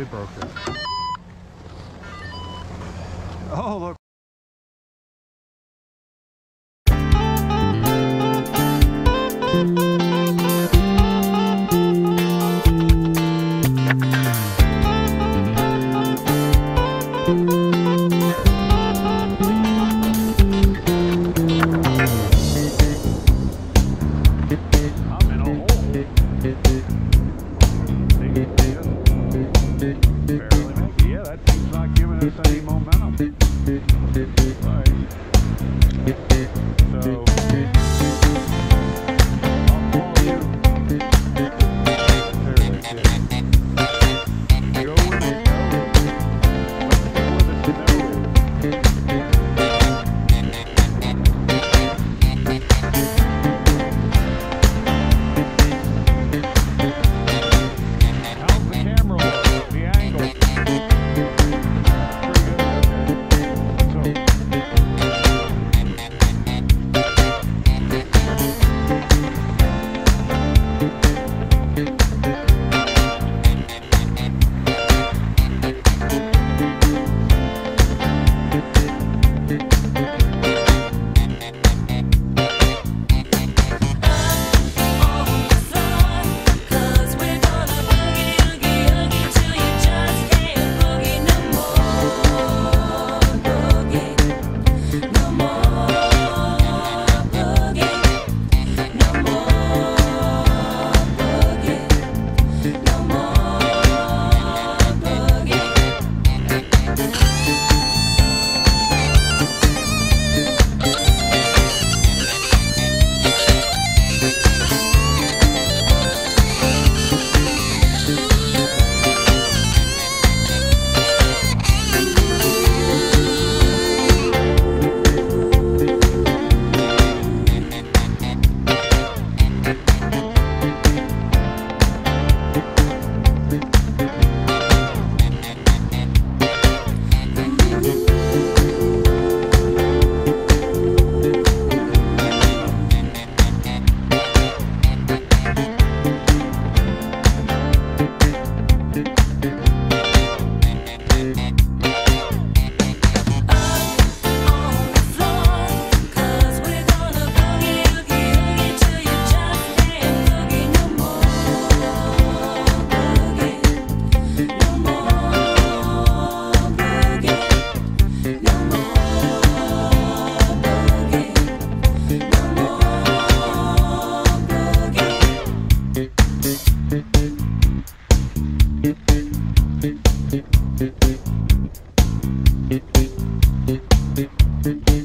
they broke it. Oh, look. I'm in a hole. Barely make it. Yeah, that thing's not giving us any momentum. Right. So, I'll follow you. There it is. Go with it. Let's go with it. How's the camera look? The angle? Pretty good. Thank you.